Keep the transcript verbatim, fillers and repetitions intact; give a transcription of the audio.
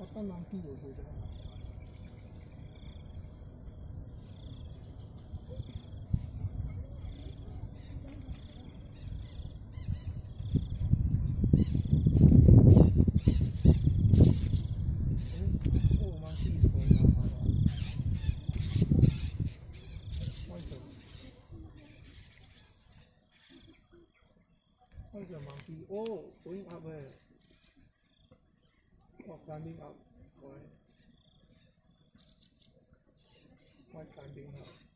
Apa monkey over there? Oh, monkey is going up. What's the What's the monkey? Oh, going up where? Oh, climbing up. Why? Why climbing up?